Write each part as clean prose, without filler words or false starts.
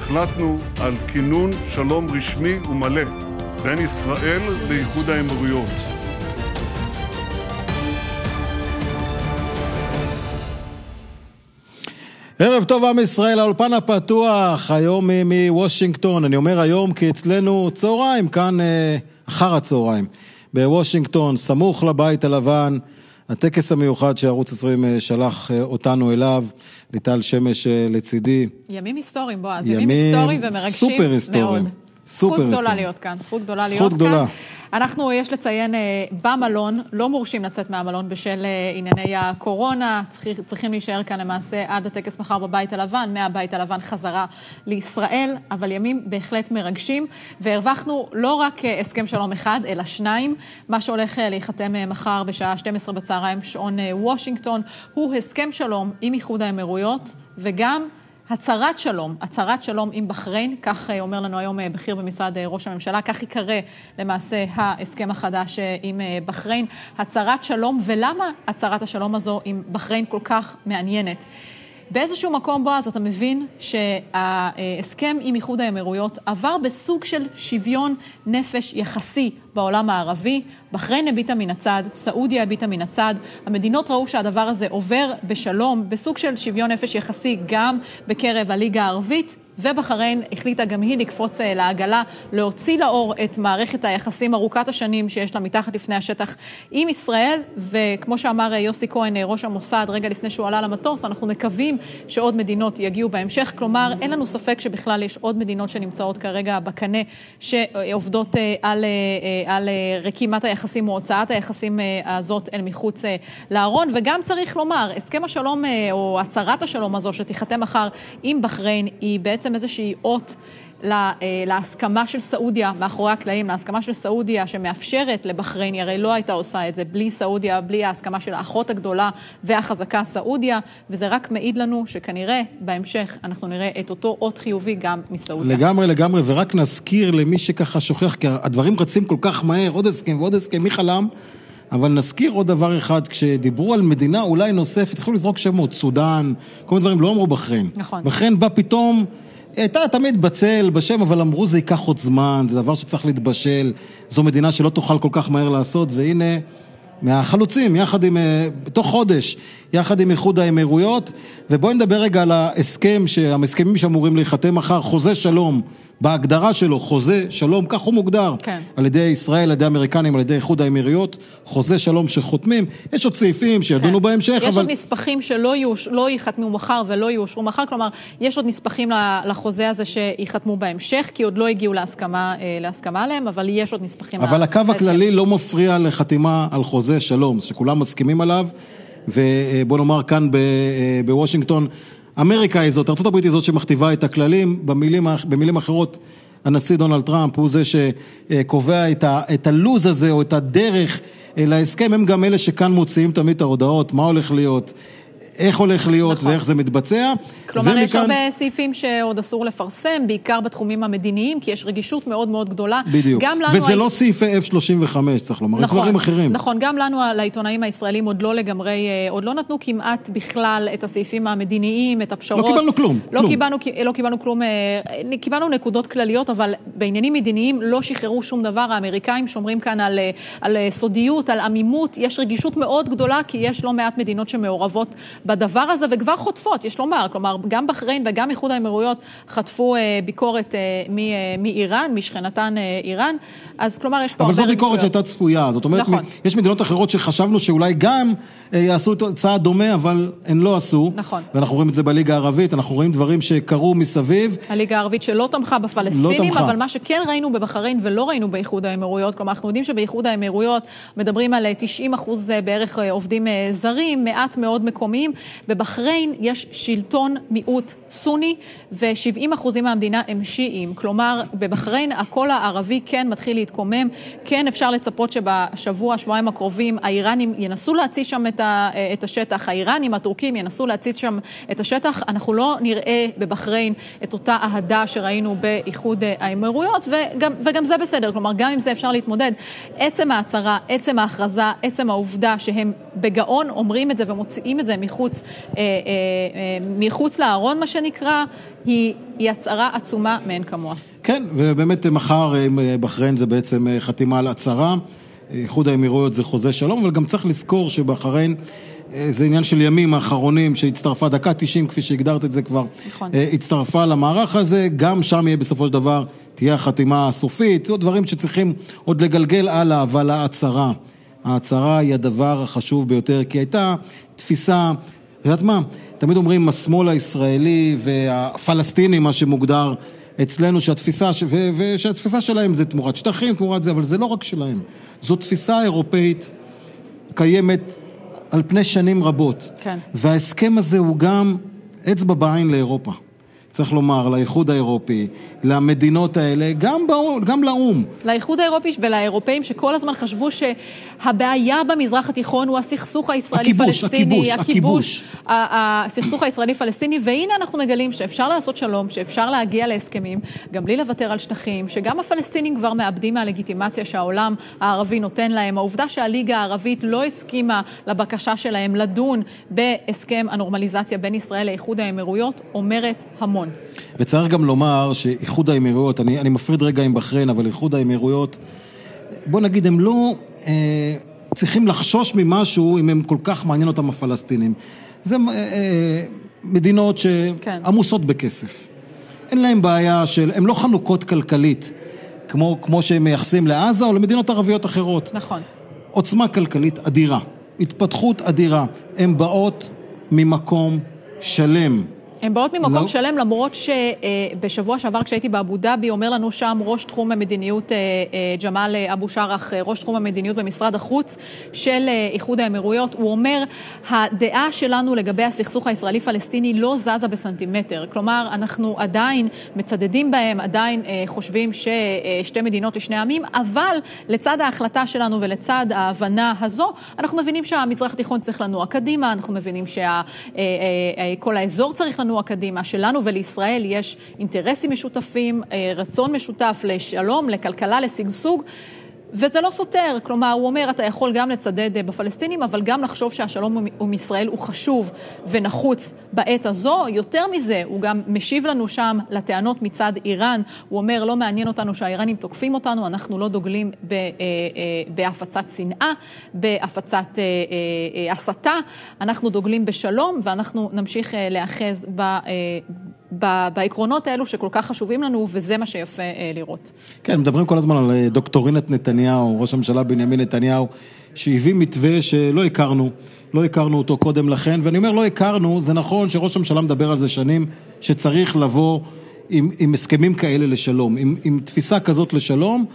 החלטנו על כינון שלום רשמי ומלא בין ישראל לאיחוד האמירויות. ערב טוב עם ישראל, האולפן הפתוח, היום מוושינגטון. אני אומר היום כי אצלנו צהריים, כאן אחר הצהריים. בוושינגטון, סמוך לבית הלבן, הטקס המיוחד שערוץ 20 שלח אותנו אליו, ליטל שמש לצידי. ימים היסטוריים, בועז, ימים היסטוריים ומרגשים סופר היסטוריים. מאוד. זכות גדולה להיות כאן, זכות גדולה להיות זכות גדולה. כאן. אנחנו, יש לציין, במלון, לא מורשים לצאת מהמלון בשל ענייני הקורונה, צריכים להישאר כאן למעשה עד הטקס מחר בבית הלבן, מהבית הלבן חזרה לישראל, אבל ימים בהחלט מרגשים, והרווחנו לא רק הסכם שלום אחד, אלא שניים. מה שהולך להיחתם מחר בשעה 12 בצהריים שעון וושינגטון, הוא הסכם שלום עם איחוד האמירויות, וגם הצהרת שלום עם בחריין, כך אומר לנו היום בכיר במשרד ראש הממשלה, כך יקרא למעשה ההסכם החדש עם בחריין, הצהרת שלום. ולמה הצהרת השלום הזו עם בחריין כל כך מעניינת? באיזשהו מקום, בועז, אתה מבין שההסכם עם איחוד האמירויות עבר בסוג של שוויון נפש יחסי בעולם הערבי. בחריין הביטה מן הצד, סעודיה הביטה מן הצד. המדינות ראו שהדבר הזה עובר בשלום, בסוג של שוויון נפש יחסי גם בקרב הליגה הערבית, ובחריין החליטה גם היא לקפוץ לעגלה, להוציא לאור את מערכת היחסים ארוכת השנים שיש לה מתחת לפני השטח עם ישראל, וכמו שאמר יוסי כהן, ראש המוסד, רגע לפני שהוא עלה למטוס, אנחנו מקווים שעוד מדינות יגיעו בהמשך, כלומר אין לנו ספק שבכלל יש עוד מדינות שנמצאות כרגע בקנה, שעובדות על רקימת היחסים או הוצאת היחסים הזאת אל מחוץ לארון. וגם צריך לומר, הסכם השלום או הצהרת השלום הזו שתיחתם מחר עם בחריין, היא בעצם איזושהי אות להסכמה של סעודיה, מאחורי הקלעים, להסכמה של סעודיה שמאפשרת לבחריין, הרי לא הייתה עושה את זה בלי סעודיה, בלי ההסכמה של האחות הגדולה והחזקה סעודיה, וזה רק מעיד לנו שכנראה בהמשך אנחנו נראה את אותו אות חיובי גם מסעודיה. לגמרי, ורק נזכיר למי שככה שוכח, כי הדברים רצים כל כך מהר, עוד הסכם ועוד הסכם, מי חלם? אבל נזכיר עוד דבר אחד, כשדיברו על מדינה אולי נוספת, התחילו לזרוק שמות, סודן, כל מיני דברים לא אמרו בחריין. נכון. בחריין בא פתאום, הייתה תמיד בצל בשם, אבל אמרו זה ייקח עוד זמן, זה דבר שצריך להתבשל, זו מדינה שלא תוכל כל כך מהר לעשות, והנה מהחלוצים, יחד עם, בתוך חודש, יחד עם איחוד האמירויות, ובואי נדבר רגע על ההסכם, המסכמים שאמורים להיחתם מחר, חוזה שלום, בהגדרה שלו, חוזה שלום, כך הוא מוגדר, כן. על ידי ישראל, על ידי האמריקנים, על ידי איחוד האמירויות, חוזה שלום שחותמים, יש עוד סעיפים שידונו כן. בהמשך, יש עוד נספחים שלא ייחתמו מחר ולא יאושרו מחר, כלומר, יש עוד נספחים לחוזה הזה שיחתמו בהמשך, כי עוד לא הגיעו להסכמה עליהם, אבל יש עוד נספחים. אבל הקו הכללי לא מפריע לחתימה על חוזה שלום, שכולם מסכימים עליו, ובוא נאמר כאן בוושינגטון, אמריקה היא זאת, ארצות הברית היא זאת שמכתיבה את הכללים, במילים אחרות, הנשיא דונלד טראמפ הוא זה שקובע את הלוז הזה או את הדרך להסכם, הם גם אלה שכאן מוציאים תמיד את ההודעות, מה הולך להיות, איך הולך להיות נכון. ואיך זה מתבצע. כלומר, יש הרבה סעיפים שעוד אסור לפרסם, בעיקר בתחומים המדיניים, כי יש רגישות מאוד מאוד גדולה. בדיוק, וזה לא סעיפי F-35, צריך לומר, נכון, דברים אחרים. נכון, גם לנו, לעיתונאים הישראלים, עוד לא לגמרי, עוד לא נתנו כמעט בכלל את הסעיפים המדיניים, את הפשרות. לא קיבלנו כלום. לא קיבלנו כלום, קיבלנו נקודות כלליות, אבל בעניינים מדיניים לא שחררו שום דבר. האמריקאים שומרים כאן על סודיות, על עמימות. יש רגישות מאוד גדולה, כי יש לא מעט מדינות שמעורבות בדבר הזה, וכבר חוטפות, יש לומר, כלומר, גם בחריין וגם איחוד האמירויות חטפו ביקורת מאיראן, משכנתן איראן, אז כלומר יש פה אבל זו ביקורת שהייתה צפויה, זאת אומרת, נכון. יש מדינות אחרות שחשבנו שאולי גם יעשו צעד דומה, אבל הן לא עשו, נכון. ואנחנו רואים את זה בליגה הערבית, אנחנו רואים דברים שקרו מסביב. הליגה הערבית שלא תמכה בפלסטינים, אבל מה שכן ראינו בבחריין ולא ראינו באיחוד האמירויות, כלומר, אנחנו יודעים שבאיחוד האמירויות מדברים על 90% בערך עובדים זרים, מעט מאוד מקומיים. בבחריין יש שלטון מיעוט סוני, ו70% מהמדינה הם שיעים. כלומר, בבחריין הקול הערבי כן מתחיל להתקומם, כן אפשר לצפות שבשבוע, שבועיים הקרובים, האיראנים ינסו להציץ שם את השטח, האיראנים, הטורקים ינסו להציץ שם את השטח. אנחנו לא נראה בבחריין את אותה אהדה שראינו באיחוד האמירויות, וגם זה בסדר. כלומר, גם עם זה אפשר להתמודד. עצם ההצהרה, עצם ההכרזה, עצם העובדה שהם בגאון אומרים את זה ומוציאים את זה מחוץ מחוץ לארון, מה שנקרא, היא הצהרה עצומה מעין כמוה. כן, ובאמת מחר בחריין זה בעצם חתימה על הצהרה, איחוד האמירויות זה חוזה שלום, אבל גם צריך לזכור שבחריין זה עניין של ימים האחרונים שהצטרפה דקה 90, כפי שהגדרת את זה כבר, נכון. הצטרפה למערך הזה, גם שם יהיה בסופו של דבר, תהיה החתימה הסופית, זה דברים שצריכים עוד לגלגל הלאה, אבל ההצהרה היא הדבר החשוב ביותר, כי הייתה תפיסה, יודעת מה, תמיד אומרים השמאל הישראלי והפלסטיני, מה שמוגדר אצלנו, שהתפיסה שלהם זה תמורת שטחים, תמורת זה, אבל זה לא רק שלהם, זו תפיסה אירופאית קיימת על פני שנים רבות. כן. וההסכם הזה הוא גם אצבע בעין לאירופה. צריך לומר, לאיחוד האירופי, למדינות האלה, גם לאום. לאיחוד האירופי ולאירופאים שכל הזמן חשבו שהבעיה במזרח התיכון הוא הסכסוך הישראלי-פלסטיני. הכיבוש. הסכסוך הישראלי-פלסטיני, והנה אנחנו מגלים שאפשר לעשות שלום, שאפשר להגיע להסכמים, גם בלי לוותר על שטחים, שגם הפלסטינים כבר מאבדים מהלגיטימציה שהעולם הערבי נותן להם. העובדה שהליגה הערבית לא הסכימה לבקשה שלהם לדון בהסכם הנורמליזציה בין ישראל לאיחוד האמירויות, אומרת המון. וצריך גם לומר שאיחוד האמירויות, אני מפריד רגע עם בחריין, אבל איחוד האמירויות, בוא נגיד, הם לא צריכים לחשוש ממשהו אם הם כל כך מעניין אותם הפלסטינים. זה מדינות שעמוסות בכסף. אין להם בעיה הם לא חנוקות כלכלית, כמו שהם מייחסים לעזה או למדינות ערביות אחרות. נכון. עוצמה כלכלית אדירה, התפתחות אדירה, הן באות ממקום שלם. הן באות ממקום שלם, למרות שבשבוע שעבר כשהייתי באבו דאבי, אומר לנו שם ראש תחום המדיניות, ג'מאל אבו שרח, ראש תחום המדיניות במשרד החוץ של איחוד האמירויות, הוא אומר, הדעה שלנו לגבי הסכסוך הישראלי-פלסטיני לא זזה בסנטימטר. כלומר, אנחנו עדיין מצדדים בהם, עדיין חושבים ששתי מדינות לשני עמים, אבל לצד ההחלטה שלנו ולצד ההבנה הזו, אנחנו מבינים שהמזרח התיכון צריך לנוע קדימה, אנחנו מבינים שכל האזור צריך לנוע קדימה, שלנו ולישראל יש אינטרסים משותפים, רצון משותף לשלום, לכלכלה, לשגשוג, וזה לא סותר. כלומר, הוא אומר, אתה יכול גם לצדד בפלסטינים, אבל גם לחשוב שהשלום עם ישראל הוא חשוב ונחוץ בעת הזו. יותר מזה, הוא גם משיב לנו שם לטענות מצד איראן. הוא אומר, לא מעניין אותנו שהאיראנים תוקפים אותנו, אנחנו לא דוגלים בהפצת שנאה, בהפצת הסתה, אנחנו דוגלים בשלום, ואנחנו נמשיך לאחז בעקרונות האלו שכל כך חשובים לנו, וזה מה שיפה לראות. כן, מדברים כל הזמן על דוקטורינת נתניהו, ראש הממשלה בנימין נתניהו, שהביא מתווה שלא הכרנו, לא הכרנו אותו קודם לכן, ואני אומר לא הכרנו, זה נכון שראש הממשלה מדבר על זה שנים, שצריך לבוא עם הסכמים כאלה לשלום, עם תפיסה כזאת לשלום,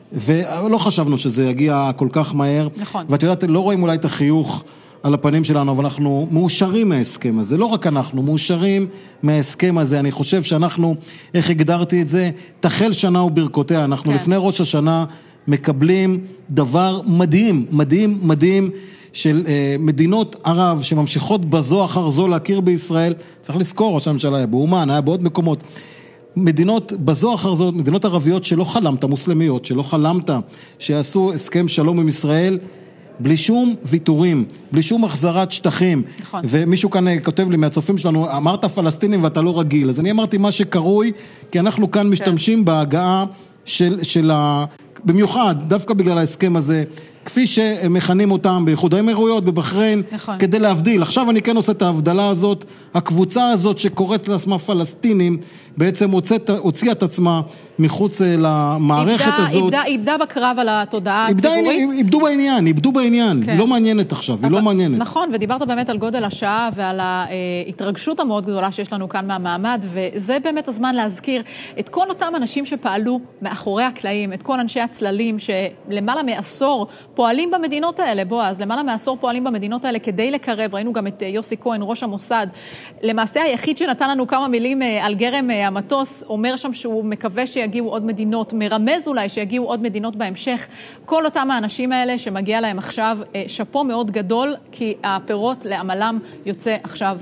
ולא חשבנו שזה יגיע כל כך מהר. נכון. ואת יודעת, לא רואים אולי את החיוך על הפנים שלנו, אבל אנחנו מאושרים מההסכם הזה, לא רק אנחנו, מאושרים מההסכם הזה. אני חושב שאנחנו, איך הגדרתי את זה, תחל שנה וברכותיה, אנחנו לפני ראש השנה מקבלים דבר מדהים, מדהים, מדהים, של מדינות ערב שממשיכות בזו אחר זו להכיר בישראל. צריך לזכור, ראש הממשלה היה באומן, היה בעוד מקומות, מדינות בזו אחר זו, מדינות ערביות שלא חלמת, מוסלמיות, שלא חלמת, שיעשו הסכם שלום עם ישראל, בלי שום ויתורים, בלי שום החזרת שטחים. נכון. ומישהו כאן כותב לי מהצופים שלנו, אמרת פלסטינים ואתה לא רגיל. אז אני אמרתי מה שקרוי, כי אנחנו כאן משתמשים בהגעה של במיוחד, דווקא בגלל ההסכם הזה, כפי שמכנים אותם באיחוד האמירויות, בבחריין, נכון. כדי להבדיל. עכשיו אני כן עושה את ההבדלה הזאת, הקבוצה הזאת שקוראת לעצמה פלסטינים, בעצם הוציאה את עצמה מחוץ למערכת הזאת. איבדה בקרב על התודעה הציבורית. איבדו בעניין, כן. היא לא מעניינת עכשיו, היא לא מעניינת. נכון, ודיברת באמת על גודל השעה ועל ההתרגשות המאוד גדולה שיש לנו כאן מהמעמד, וזה באמת הזמן להזכיר את כל אותם אנשים שפעלו מאחורי הקלעים, את כל אנשי הצללים שלמעלה מעשור פועלים במדינות האלה, בועז, למעלה מעשור פועלים במדינות האלה כדי לקרב. ראינו גם את יוסי כהן, ראש המוסד, למעשה היחיד שנתן לנו כמה מילים על גרם המטוס, אומר שם שהוא מקווה שיגיעו עוד מדינות, מרמז אולי שיגיעו עוד מדינות בהמשך. כל אותם האנשים האלה שמגיע להם עכשיו שפו מאוד גדול, כי הפירות לעמלם יוצא עכשיו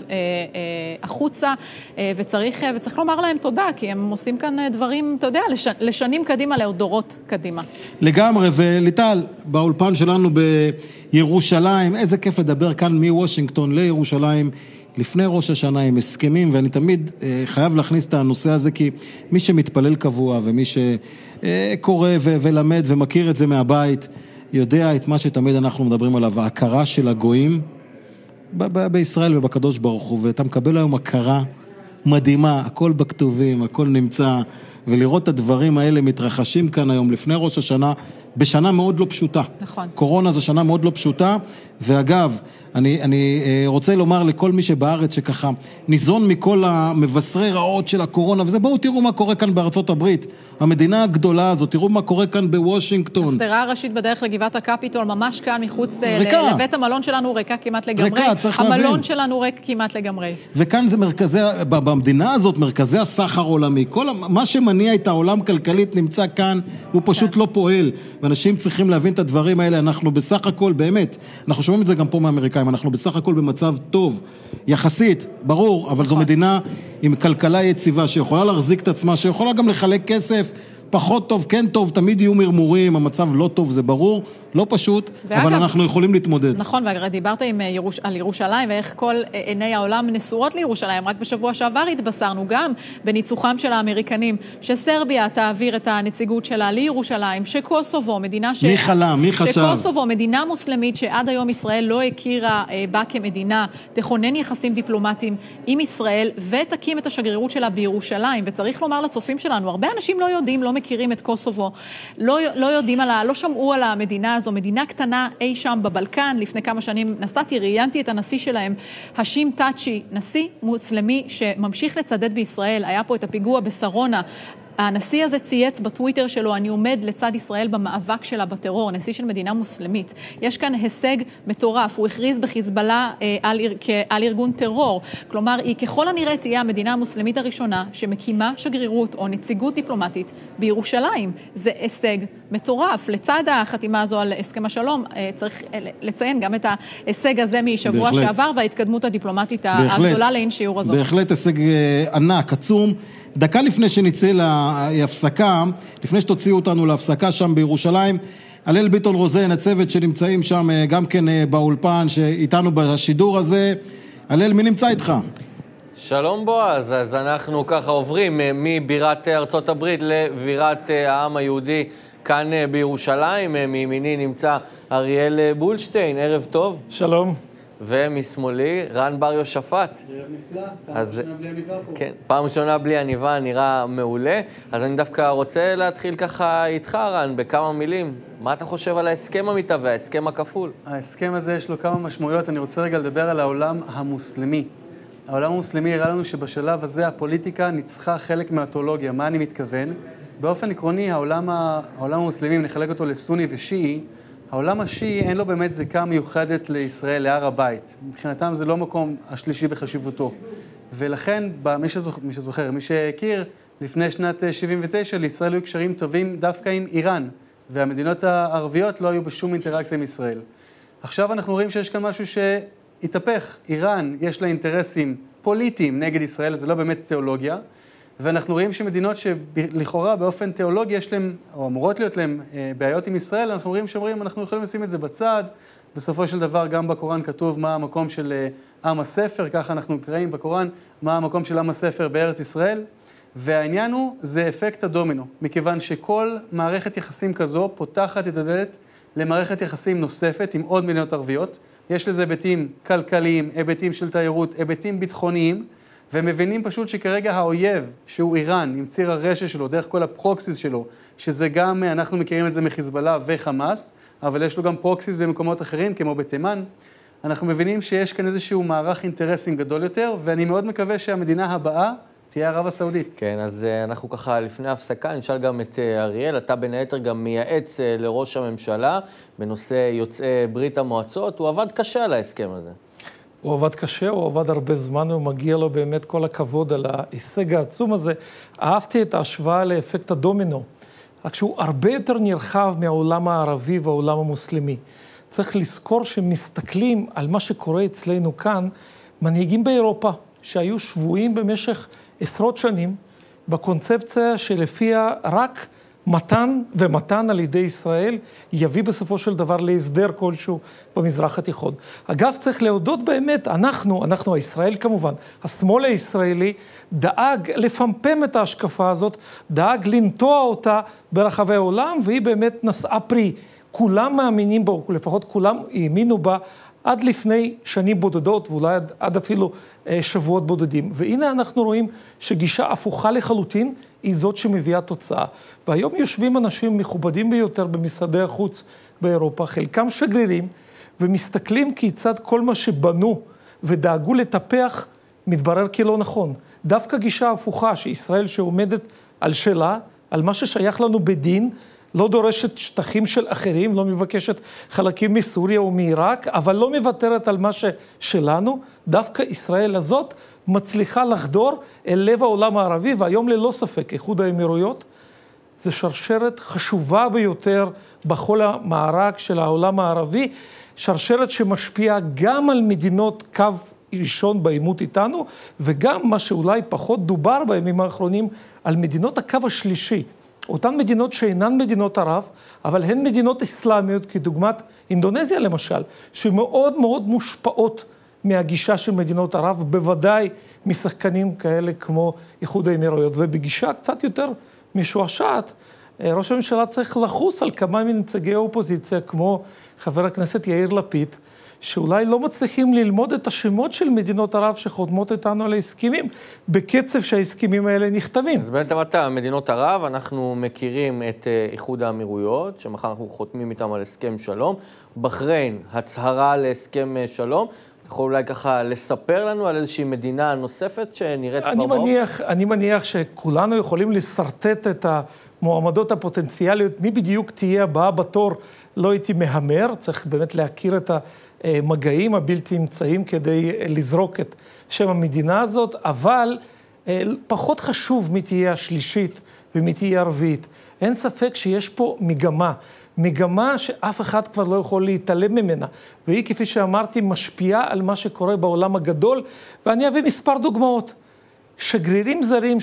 החוצה, וצריך לומר להם תודה, כי הם עושים כאן דברים, אתה יודע, לשנים קדימה, לדורות קדימה. לגמרי, וליטל, באולפן באולפן שלנו בירושלים, איזה כיף לדבר כאן מוושינגטון לירושלים, לפני ראש השנה עם הסכמים, ואני תמיד חייב להכניס את הנושא הזה, כי מי שמתפלל קבוע, ומי שקורא ולמד ומכיר את זה מהבית, יודע את מה שתמיד אנחנו מדברים עליו, ההכרה של הגויים בישראל ובקדוש ברוך הוא, ואתה מקבל היום הכרה מדהימה, הכל בכתובים, הכל נמצא, ולראות את הדברים האלה מתרחשים כאן היום לפני ראש השנה, בשנה מאוד לא פשוטה. נכון. קורונה זו שנה מאוד לא פשוטה, ואגב, אני רוצה לומר לכל מי שבארץ שככה ניזון מכל המבשרי רעות של הקורונה, וזה בואו תראו מה קורה כאן בארצות הברית, המדינה הגדולה הזאת, תראו מה קורה כאן בוושינגטון. הסדרה הראשית בדרך לגבעת הקפיטול, ממש כאן מחוץ לבית המלון שלנו, ריקה כמעט לגמרי. ריקה, צריך להבין. המלון שלנו ריק כמעט לגמרי. וכאן זה מרכזי, במדינה הזאת, מרכזי הסחר עולמי, מה שמניע את העולם כלכלית נמצא כאן, הוא פשוט לא פועל, ואנשים צריכים להבין את הדברים האלה, אנחנו בסך הכל, באמת, אנחנו שומעים את זה גם פה מאמריקאים, אנחנו בסך הכל במצב טוב, יחסית, ברור, אבל זו מדינה עם כלכלה יציבה, שיכולה להחזיק את עצמה, שיכולה גם לחלק כסף, פחות טוב, כן טוב, תמיד יהיו מרמורים, המצב לא טוב, זה ברור, לא פשוט, אבל אנחנו יכולים להתמודד. נכון, ודיברת על ירושלים, ואיך כל עיני העולם נשואות לירושלים, רק בשבוע שעבר התבשרנו גם בניצוחם של האמריקנים, שסרביה תעביר את הנציגות שלה לירושלים, שקוסובו, מדינה מי חלם, מי חשב? שקוסובו, מדינה מוסלמית שעד היום ישראל לא הכירה בה כמדינה, תכונן יחסים דיפלומטיים עם ישראל, ותקים את השגרירות שלה בירושלים, וצריך לומר לצופים שלנו, הרבה אנשים לא יודעים, לא מכירים את קוסובו, לא יודעים לא שמעו על המדינה הזו, מדינה קטנה אי שם בבלקן, לפני כמה שנים נסעתי, ראיינתי את הנשיא שלהם, השים טאצ'י, נשיא מוסלמי שממשיך לצדד בישראל, היה פה את הפיגוע בסרונה, הנשיא הזה צייץ בטוויטר שלו, אני עומד לצד ישראל במאבק שלה בטרור, נשיא של מדינה מוסלמית. יש כאן הישג מטורף, הוא הכריז בחיזבאללה על ארגון טרור. כלומר, היא ככל הנראה תהיה המדינה המוסלמית הראשונה שמקימה שגרירות או נציגות דיפלומטית בירושלים. זה הישג מטורף. לצד החתימה הזו על הסכם השלום, צריך לציין גם את ההישג הזה משבוע שעבר, וההתקדמות הדיפלומטית הגדולה לאין שיעור הזאת. בהחלט הישג ענק, עצום. דקה לפני שנצא להפסקה, לפני שתוציאו אותנו להפסקה שם בירושלים, הלל ביטון רוזן, הצוות שנמצאים שם גם כן באולפן, שאיתנו בשידור הזה. הלל, מי נמצא איתך? שלום בועז, אז אנחנו ככה עוברים מבירת ארצות הברית לבירת העם היהודי כאן בירושלים. מימיני נמצא אריאל בולשטיין, ערב טוב. שלום. ומשמאלי רן בר יושפט. ערב נפלא, פעם ראשונה בלי עניבה פה. כן, פעם ראשונה בלי עניבה, נראה מעולה. אז אני דווקא רוצה להתחיל ככה איתך, רן, בכמה מילים. מה אתה חושב על ההסכם המתהווה, ההסכם הכפול? ההסכם הזה יש לו כמה משמעויות, אני רוצה רגע לדבר על העולם המוסלמי. העולם המוסלמי הראה לנו שבשלב הזה הפוליטיקה ניצחה חלק מהתיאולוגיה. מה אני מתכוון? באופן עקרוני, העולם המוסלמי, נחלק אותו לסוני ושיעי, העולם השיעי אין לו באמת זיקה מיוחדת לישראל, להר הבית. מבחינתם זה לא מקום השלישי בחשיבותו. ולכן, מי שזוכר, מי שהכיר, לפני שנת 79, לישראל היו קשרים טובים דווקא עם איראן, והמדינות הערביות לא היו בשום אינטראקציה עם ישראל. עכשיו אנחנו רואים שיש כאן משהו שהתהפך. איראן, יש לה אינטרסים פוליטיים נגד ישראל, זה לא באמת תיאולוגיה, ואנחנו רואים שמדינות שלכאורה באופן תיאולוגי יש להם, או אמורות להיות להם בעיות עם ישראל, אנחנו רואים שאומרים, אנחנו יכולים לשים את זה בצד, בסופו של דבר גם בקוראן כתוב מה המקום של עם הספר, ככה אנחנו קוראים בקוראן, מה המקום של עם הספר בארץ ישראל, והעניין הוא, זה אפקט הדומינו, מכיוון שכל מערכת יחסים כזו פותחת את הדלת למערכת יחסים נוספת עם עוד מדינות ערביות, יש לזה היבטים כלכליים, היבטים של תיירות, היבטים ביטחוניים, ומבינים פשוט שכרגע האויב, שהוא איראן, עם ציר הרשע שלו, דרך כל הפרוקסיס שלו, שזה גם, אנחנו מכירים את זה מחיזבאללה וחמאס, אבל יש לו גם פרוקסיס במקומות אחרים, כמו בתימן, אנחנו מבינים שיש כאן איזשהו מערך אינטרסים גדול יותר, ואני מאוד מקווה שהמדינה הבאה תהיה ערב הסעודית. כן, אז אנחנו ככה לפני ההפסקה, נשאל גם את אריאל, אתה בין היתר גם מייעץ לראש הממשלה, בנושא יוצאי ברית המועצות, הוא עבד קשה על ההסכם הזה. הוא עבד קשה, הוא עבד הרבה זמן, הוא מגיע לו באמת כל הכבוד על ההישג העצום הזה. אהבתי את ההשוואה לאפקט הדומינו, רק שהוא הרבה יותר נרחב מהעולם הערבי והעולם המוסלמי. צריך לזכור שמסתכלים על מה שקורה אצלנו כאן, מנהיגים באירופה, שהיו שבויים במשך עשרות שנים, בקונספציה שלפיה רק מתן על ידי ישראל יביא בסופו של דבר להסדר כלשהו במזרח התיכון. אגב, צריך להודות באמת, אנחנו הישראל כמובן, השמאל הישראלי דאג לפמפם את ההשקפה הזאת, דאג לנטוע אותה ברחבי העולם, והיא באמת נשאה פרי. כולם מאמינים בה, לפחות כולם האמינו בה, עד לפני שנים בודדות, ואולי עד אפילו שבועות בודדים. והנה אנחנו רואים שגישה הפוכה לחלוטין היא זאת שמביאה תוצאה. והיום יושבים אנשים מכובדים ביותר במשרדי החוץ באירופה, חלקם שגרירים, ומסתכלים כיצד כל מה שבנו ודאגו לטפח מתברר כלא נכון. דווקא גישה הפוכה שישראל שעומדת על שלה, על מה ששייך לנו בדין, לא דורשת שטחים של אחרים, לא מבקשת חלקים מסוריה או מעיראק, אבל לא מוותרת על מה ששלנו. דווקא ישראל הזאת מצליחה לחדור אל לב העולם הערבי, והיום ללא ספק, איחוד האמירויות, זה שרשרת חשובה ביותר בכל המארג של העולם הערבי, שרשרת שמשפיעה גם על מדינות קו ראשון בעימות איתנו, וגם מה שאולי פחות דובר בימים האחרונים, על מדינות הקו השלישי. אותן מדינות שאינן מדינות ערב, אבל הן מדינות אסלאמיות, כדוגמת אינדונזיה למשל, שמאוד מאוד מושפעות מהגישה של מדינות ערב, בוודאי משחקנים כאלה כמו איחוד האמירויות. ובגישה קצת יותר משועשעת, ראש הממשלה צריך לחוס על כמה מנציגי האופוזיציה, כמו חבר הכנסת יאיר לפיד, שאולי לא מצליחים ללמוד את השמות של מדינות ערב שחותמות איתנו על ההסכמים, בקצב שההסכמים האלה נכתבים. אז באמת אמרת, מדינות ערב, אנחנו מכירים את איחוד האמירויות, שמחר אנחנו חותמים איתם על הסכם שלום. בחריין, הצהרה להסכם שלום. אתה יכול אולי ככה לספר לנו על איזושהי מדינה נוספת שנראית כבר באופן? אני מניח שכולנו יכולים לסרטט את המועמדות הפוטנציאליות, מי בדיוק תהיה הבאה בתור, לא הייתי מהמר, צריך באמת להכיר את המגעים הבלתי אמצעיים כדי לזרוק את שם המדינה הזאת, אבל פחות חשוב מי תהיה השלישית ומי תהיה הרביעית. אין ספק שיש פה מגמה שאף אחד כבר לא יכול להתעלם ממנה, והיא כפי שאמרתי משפיעה על מה שקורה בעולם הגדול, ואני אביא מספר דוגמאות. שגרירים זרים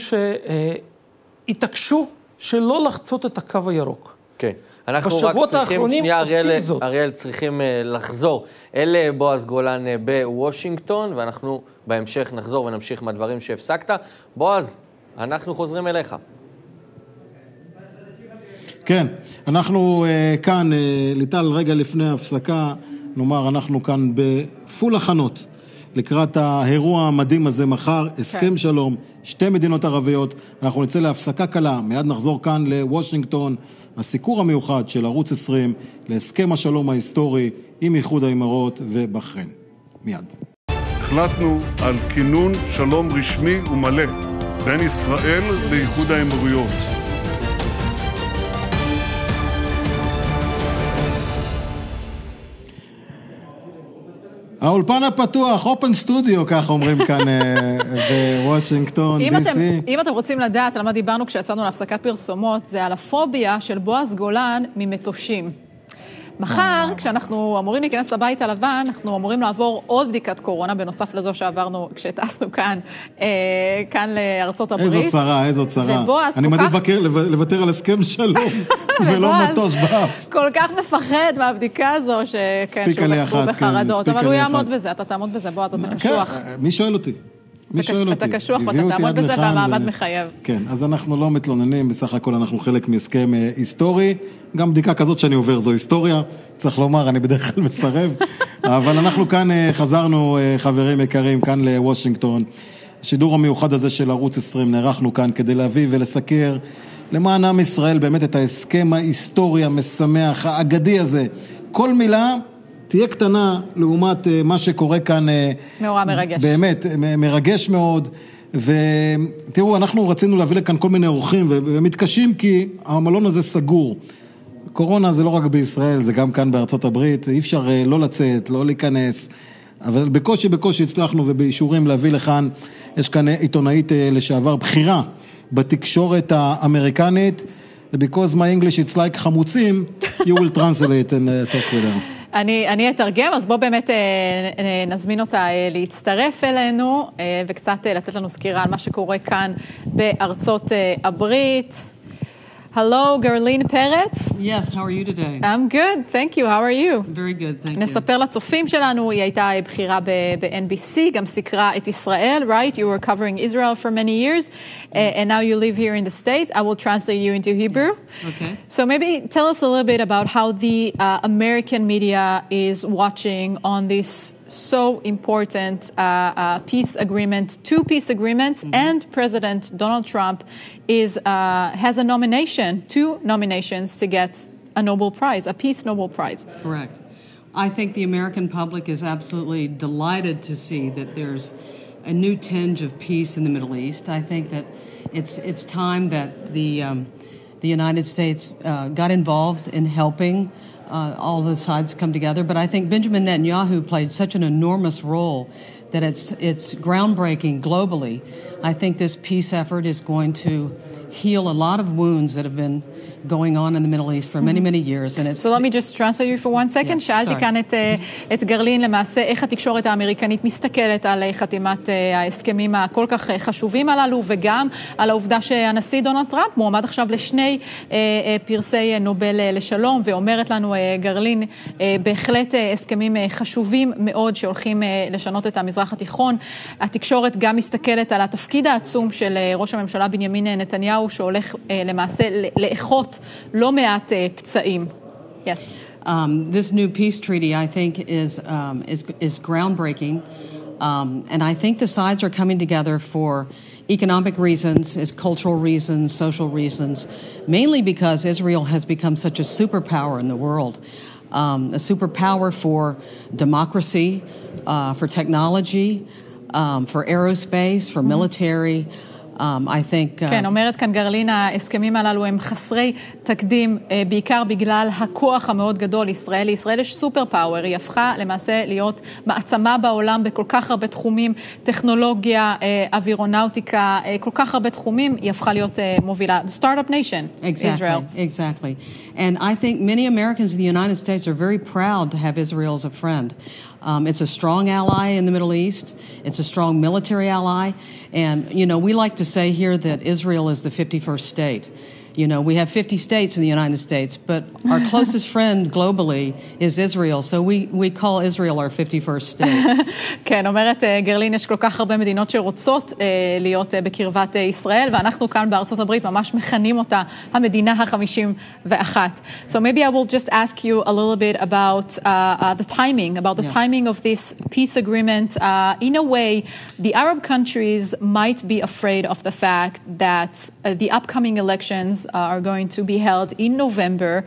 שהתעקשו שלא לחצות את הקו הירוק. כן. אנחנו רק צריכים, שנייה אריאל, צריכים לחזור אל בועז גולן בוושינגטון, ואנחנו בהמשך נחזור ונמשיך מהדברים שהפסקת. בועז, אנחנו חוזרים אליך. כן, אנחנו כאן, ליטל, רגע לפני ההפסקה, נאמר, אנחנו כאן בפול הכנות, לקראת האירוע המדהים הזה מחר, הסכם שלום, שתי מדינות ערביות, אנחנו נצא להפסקה קלה, מיד נחזור כאן לוושינגטון, הסיקור המיוחד של ערוץ 20, להסכם השלום ההיסטורי עם איחוד האמירויות ובחריין. מיד. החלטנו על כינון שלום רשמי ומלא בין ישראל לאיחוד האמירויות. האולפן הפתוח, אופן סטודיו, כך אומרים כאן בוושינגטון, DC. אם אתם רוצים לדעת על מה דיברנו כשיצאנו להפסקת פרסומות, זה על הפוביה של בועז גולן ממטושים. מחר, כשאנחנו אמורים להיכנס לבית הלבן, אנחנו אמורים לעבור עוד בדיקת קורונה, בנוסף לזו שעברנו כשטסנו כאן לארצות הברית. איזו צרה. אני מעדיף לוותר על הסכם שלום, ולא מטוש באף. כל כך מפחד מהבדיקה הזו, שהוא נחבו בחרדות, אבל הוא יעמוד בזה, אתה תעמוד בזה, בועז, אתה קשוח. מי שואל אותי? אתה קשוח ואתה תעמוד בזה והמעמד מחייב. כן, אז אנחנו לא מתלוננים, בסך הכל אנחנו חלק מהסכם היסטורי, גם בדיקה כזאת שאני עובר זו היסטוריה, צריך לומר, אני בדרך כלל מסרב, אבל אנחנו כאן חזרנו, חברים יקרים, כאן לוושינגטון, השידור המיוחד הזה של ערוץ 20, נערכנו כאן כדי להביא ולסקר למען עם ישראל באמת את ההסכם ההיסטורי המשמח, האגדי הזה, כל מילה תהיה קטנה לעומת מה שקורה כאן. מאורע מרגש. באמת, מרגש מאוד. ותראו, אנחנו רצינו להביא לכאן כל מיני אורחים, ומתקשים כי המלון הזה סגור. קורונה זה לא רק בישראל, זה גם כאן בארצות הברית. אי אפשר לא לצאת, לא להיכנס. אבל בקושי הצלחנו ובאישורים להביא לכאן. יש כאן עיתונאית לשעבר בחירה בתקשורת האמריקנית. Because my English it's like חמוצים, you will translate and talk with them. אני אתרגם, אז בוא באמת נזמין אותה להצטרף אלינו, וקצת לתת לנו סקירה על מה שקורה כאן בארצות הברית. Hello, Gerline Peretz. Yes, how are you today? I'm good, thank you. How are you? Very good, thank you. נספר לצופים שלנו, היא הייתה בחירה ב-NBC, גם סיקרה את ישראל, right? You were covering Israel for many years, and now you live here in the States. I will translate you into Hebrew. Yes. Okay. So maybe tell us a little bit about how the American media is watching on this so important peace agreement, two peace agreements, and President Donald Trump has a nomination, two nominations to get a Nobel Prize, a Peace Nobel Prize. Correct. I think the American public is absolutely delighted to see that there's a new tinge of peace in the Middle East. I think that it's time that the United States got involved in helping all the sides come together. But I think Benjamin Netanyahu played such an enormous role that it's groundbreaking globally. I think this peace effort is going to heal a lot of wounds that have been going on in the Middle East for many, many years. And it's... So let me just translate you for 1 second. שאלתי כאן את גרלין למעשה, איך התקשורת האמריקנית מסתכלת על חתימת ההסכמים הכל כך חשובים הללו, וגם על העובדה שהנשיא דונלד טראמפ מועמד עכשיו לשני פרסי נובל לשלום, ואומרת לנו גרלין, בהחלט הסכמים חשובים מאוד שהולכים לשנות את המזרח התיכון. התקשורת גם מסתכלת על התפקיד העצום של ראש הממשלה בנימין נתניהו, שהולך למעשה לאחות לא מעט פצעים. Yes. This new peace treaty, I think, is groundbreaking, and I think the sides are coming together for economic reasons, as cultural reasons, social reasons, mainly because Israel has become such a superpower in the world, a superpower for democracy, for technology, for aerospace, for military. I think... כן, אומרת כאן גרלין, ההסכמים הללו הם חסרי תקדים, בעיקר בגלל הכוח המאוד גדול. לישראל יש סופר פאוור, היא הפכה למעשה להיות מעצמה בעולם בכל כך הרבה תחומים, טכנולוגיה, אווירונאוטיקה, כל כך הרבה תחומים, היא הפכה להיות מובילה. The startup nation, Israel. Exactly. And I think many Americans in the United States are very proud to have Israel as a friend. It's a strong ally in the Middle East. It's a strong military ally. And, you know, we like to say here that Israel is the 51st state. You know, we have 50 states in the United States, but our closest friend globally is Israel, so we call Israel our 51st state. כן, אומרת גרלין, יש כל כך הרבה מדינות שרוצות להיות בקרבת ישראל, ואנחנו כאן בארצות הברית ממש מכנים אותה המדינה ה-51. So maybe I will just ask you a little bit about the timing, timing of this peace agreement. In a way, the Arab countries might be afraid of the fact that the upcoming elections are going to be held in November.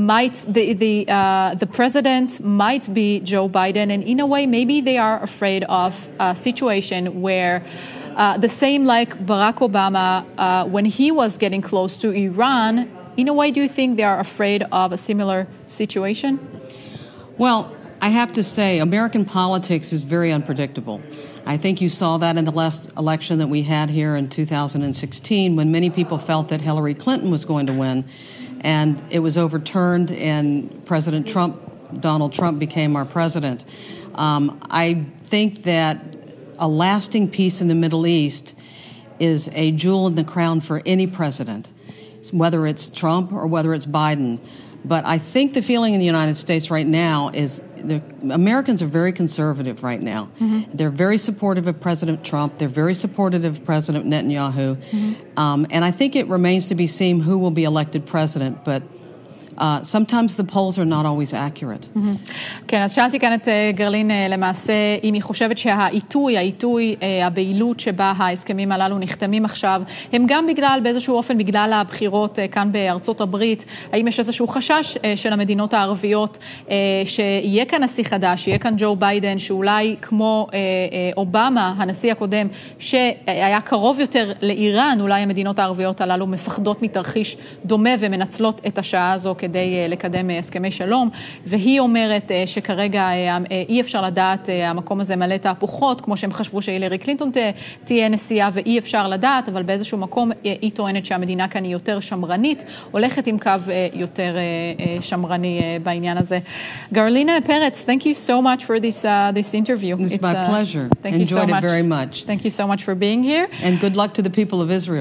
The president might be Joe Biden, and in a way, maybe they are afraid of a situation where the same like Barack Obama, when he was getting close to Iran, in a way, do you think they are afraid of a similar situation? Well, I have to say, American politics is very unpredictable. I think you saw that in the last election that we had here in 2016, when many people felt that Hillary Clinton was going to win, and it was overturned, and Donald Trump became our president. I think that a lasting peace in the Middle East is a jewel in the crown for any president, whether it's Trump or whether it's Biden. But I think the feeling in the United States right now is the Americans are very conservative right now. Mm-hmm. They're very supportive of President Trump. They're very supportive of President Netanyahu. Mm-hmm. And I think it remains to be seen who will be elected president. But sometimes the polls are not always accurate. כן, אז שאלתי כאן את גרלין למעשה, אם היא חושבת שהעיתוי, הבהילות שבה ההסכמים הללו נחתמים עכשיו, הם גם באיזשהו אופן, בגלל הבחירות כאן בארצות הברית, האם יש איזשהו חשש של המדינות הערביות, שיהיה כאן נשיא חדש, שיהיה כאן ג'ו ביידן, שאולי כמו אובמה, הנשיא הקודם, שהיה קרוב יותר לאיראן, אולי המדינות הערביות הללו מפחדות מתרחיש דומה ומנצלות את השעה הזו כדי לקדם הסכמי שלום, והיא אומרת שכרגע אי אפשר לדעת, המקום הזה מלא תהפוכות, כמו שהם חשבו שהילרי קלינטון תהיה נשיאה, ואי אפשר לדעת, אבל באיזשהו מקום היא טוענת שהמדינה כאן היא יותר שמרנית, הולכת עם קו יותר שמרני בעניין הזה. Garlina Peretz, thank you so much for this interview. It's my pleasure. Thank you so much. Enjoyed it very much. Thank you so much for being here. And good luck to the people of Israel.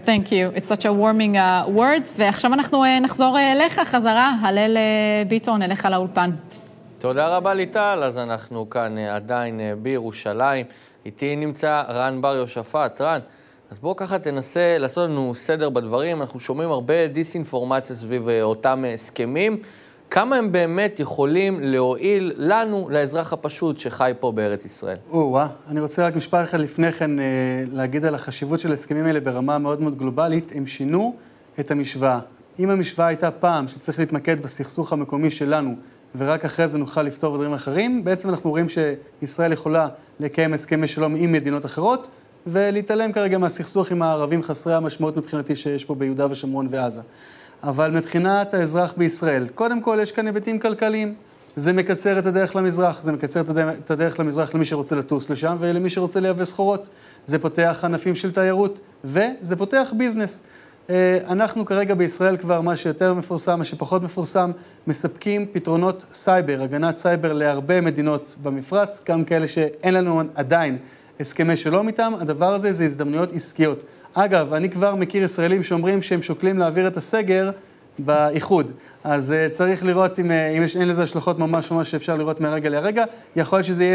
Thank you. It's such a warming words. ועכשיו אנחנו נחזור אליך חזרה, הלל ביטון, אליך לאולפן. תודה רבה ליטל, אז אנחנו כאן עדיין בירושלים. איתי נמצא רן בר יושפט. רן, אז בואו ככה תנסה לעשות לנו סדר בדברים. אנחנו שומעים הרבה דיסאינפורמציה סביב אותם הסכמים. כמה הם באמת יכולים להועיל לנו, לאזרח הפשוט שחי פה בארץ ישראל? אני רוצה רק משפט אחד לפני כן להגיד על החשיבות של ההסכמים האלה ברמה מאוד מאוד גלובלית. הם שינו את המשוואה. אם המשוואה הייתה פעם שצריך להתמקד בסכסוך המקומי שלנו, ורק אחרי זה נוכל לפתור דברים אחרים, בעצם אנחנו רואים שישראל יכולה לקיים הסכמי שלום עם מדינות אחרות, ולהתעלם כרגע מהסכסוך עם הערבים חסרי המשמעות מבחינתי שיש פה ביהודה ושומרון ועזה. אבל מבחינת האזרח בישראל, קודם כל יש כאן היבטים כלכליים. זה מקצר את הדרך למזרח, זה מקצר את הדרך למזרח למי שרוצה לטוס לשם ולמי שרוצה לייבא סחורות. זה פותח ענפים של תיירות וזה פותח ביזנס. אנחנו כרגע בישראל כבר מה שיותר מפורסם, מה שפחות מפורסם, מספקים פתרונות סייבר, הגנת סייבר להרבה מדינות במפרץ, גם כאלה שאין לנו עדיין הסכמי שלום איתם. הדבר הזה זה הזדמנויות עסקיות. אגב, אני כבר מכיר ישראלים שאומרים שהם שוקלים להעביר את הסגר באיחוד. אז צריך לראות אם אין לזה השלכות ממש שאפשר לראות מהרגע לרגע. יכול להיות שזה יהיה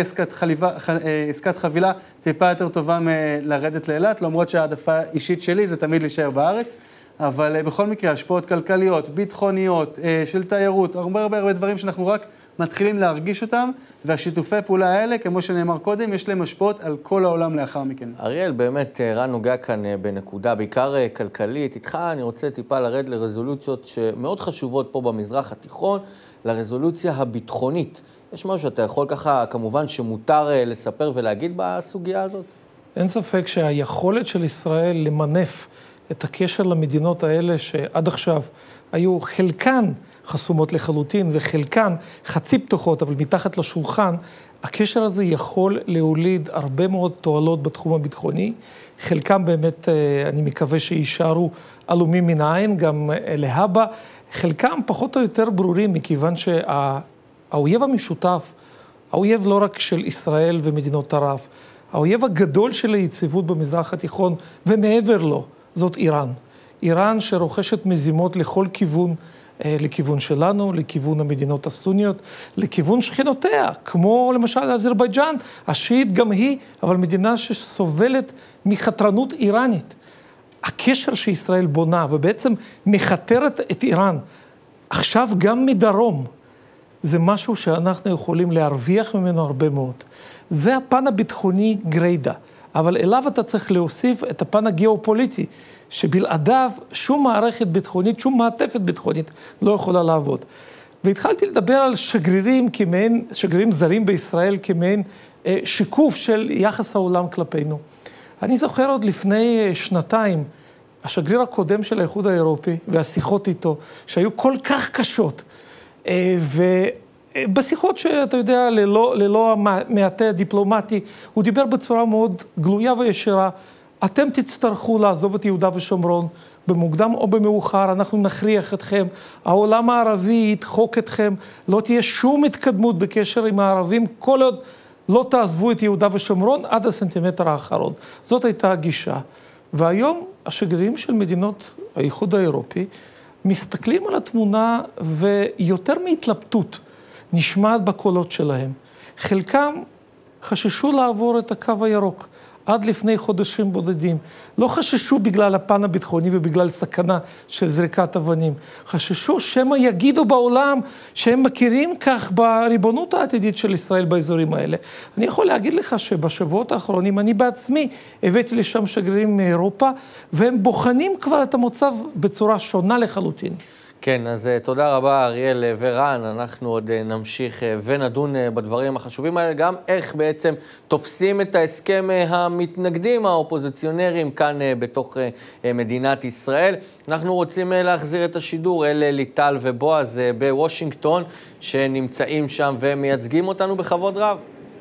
עסקת חבילה טיפה יותר טובה מלרדת לאילת, למרות שהעדפה אישית שלי זה תמיד להישאר בארץ. אבל בכל מקרה, השפעות כלכליות, ביטחוניות, של תיירות, הרבה דברים שאנחנו רק מתחילים להרגיש אותם, והשיתופי פעולה האלה, כמו שנאמר קודם, יש להם השפעות על כל העולם לאחר מכן. אריאל, באמת, רן נוגע כאן בנקודה, בעיקר כלכלית. איתך אני רוצה טיפה לרד לרזולוציות שמאוד חשובות פה במזרח התיכון, לרזולוציה הביטחונית. יש משהו שאתה יכול ככה, כמובן, שמותר לספר ולהגיד בסוגיה הזאת? אין ספק שהיכולת של ישראל למנף את הקשר למדינות האלה שעד עכשיו היו חלקן חסומות לחלוטין וחלקן חצי פתוחות, אבל מתחת לשולחן, הקשר הזה יכול להוליד הרבה מאוד תועלות בתחום הביטחוני. חלקם באמת, אני מקווה שישארו עלומים מן העין, גם להבא. חלקם פחות או יותר ברורים, מכיוון שהאויב המשותף, האויב לא רק של ישראל ומדינות ערב, האויב הגדול של היציבות במזרח התיכון ומעבר לו, זאת איראן. איראן שרוכשת מזימות לכל כיוון, לכיוון שלנו, לכיוון המדינות הסוניות, לכיוון שכנותיה, כמו למשל אזרבייג'אן, השיעית גם היא, אבל מדינה שסובלת מחתרנות איראנית. הקשר שישראל בונה ובעצם מחתרת את איראן, עכשיו גם מדרום, זה משהו שאנחנו יכולים להרוויח ממנו הרבה מאוד. זה הפן הביטחוני גריידה, אבל אליו אתה צריך להוסיף את הפן הגיאופוליטי, שבלעדיו שום מערכת ביטחונית, שום מעטפת ביטחונית לא יכולה לעבוד. והתחלתי לדבר על שגרירים זרים בישראל כמעין שיקוף של יחס העולם כלפינו. אני זוכר עוד לפני שנתיים, השגריר הקודם של האיחוד האירופי והשיחות איתו, שהיו כל כך קשות, ובשיחות שאתה יודע, ללא המעטה הדיפלומטי, הוא דיבר בצורה מאוד גלויה וישרה, אתם תצטרכו לעזוב את יהודה ושומרון, במוקדם או במאוחר, אנחנו נכריח אתכם, העולם הערבי ידחוק אתכם, לא תהיה שום התקדמות בקשר עם הערבים, כל עוד לא תעזבו את יהודה ושומרון עד הסנטימטר האחרון. זאת הייתה הגישה. והיום השגרירים של מדינות האיחוד האירופי מסתכלים על התמונה ויותר מהתלבטות נשמעת בקולות שלהם. חלקם חששו לעבור את הקו הירוק. עד לפני חודשים בודדים. לא חששו בגלל הפן הביטחוני ובגלל סכנה של זריקת אבנים. חששו שמא יגידו בעולם שהם מכירים כך בריבונות העתידית של ישראל באזורים האלה. אני יכול להגיד לך שבשבועות האחרונים אני בעצמי הבאתי לשם שגרירים מאירופה, והם בוחנים כבר את המצב בצורה שונה לחלוטין. כן, אז תודה רבה אריאל ורן, אנחנו עוד נמשיך ונדון בדברים החשובים האלה, גם איך בעצם תופסים את ההסכם המתנגדים, האופוזיציונרים כאן בתוך מדינת ישראל. אנחנו רוצים להחזיר את השידור אל ליטל ובועז בוושינגטון, שנמצאים שם ומייצגים אותנו בכבוד רב.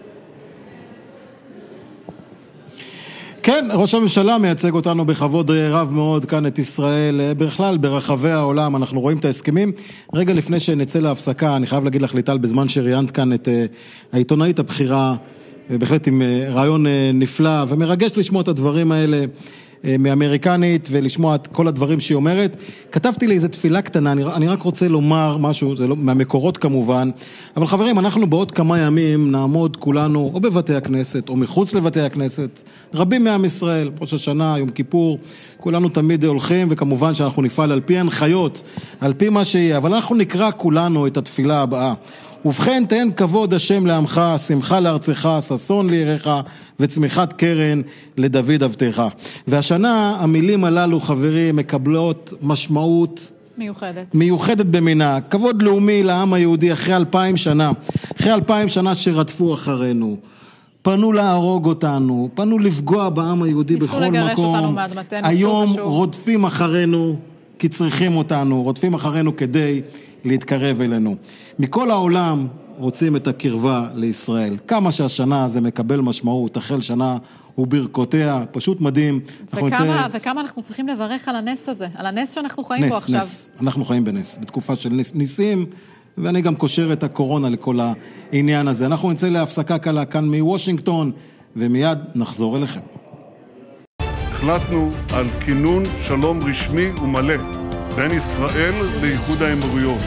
כן, ראש הממשלה מייצג אותנו בכבוד רב מאוד כאן את ישראל, בכלל ברחבי העולם, אנחנו רואים את ההסכמים. רגע לפני שנצא להפסקה, אני חייב להגיד לך ליטל, בזמן שראיינת כאן את העיתונאית הבכירה, בהחלט עם רעיון נפלא ומרגש לשמוע את הדברים האלה. מאמריקנית ולשמוע את כל הדברים שהיא אומרת. כתבתי לי איזו תפילה קטנה, אני רק רוצה לומר משהו, זה לא מהמקורות כמובן, אבל חברים, אנחנו בעוד כמה ימים נעמוד כולנו או בבתי הכנסת או מחוץ לבתי הכנסת, רבים מעם ישראל, ראש השנה, יום כיפור, כולנו תמיד הולכים, וכמובן שאנחנו נפעל על פי הנחיות, על פי מה שיהיה, אבל אנחנו נקרא כולנו את התפילה הבאה. ובכן תן כבוד השם לעמך, שמחה לארצך, ששון לירך וצמיחת קרן לדוד אבטך. והשנה המילים הללו, חברים, מקבלות משמעות מיוחדת במינה, כבוד לאומי לעם היהודי אחרי 2000 שנה, אחרי 2000 שנה שרדפו אחרינו, פנו להרוג אותנו, פנו לפגוע בעם היהודי בכל מקום, היום רודפים אחרינו כי צריכים אותנו, רודפים אחרינו כדי להתקרב אלינו. מכל העולם רוצים את הקרבה לישראל. כמה שהשנה זה מקבל משמעות, החל שנה וברכותיה, פשוט מדהים. וכמה אנחנו צריכים לברך על הנס הזה, על הנס שאנחנו חיים בו עכשיו. נס, אנחנו חיים בנס, בתקופה של ניסים, ואני גם קושר את הקורונה לכל העניין הזה. אנחנו נצא להפסקה קלה כאן מוושינגטון, ומיד נחזור אליכם. החלטנו על כינון שלום רשמי ומלא בין ישראל לאיחוד האמירויות.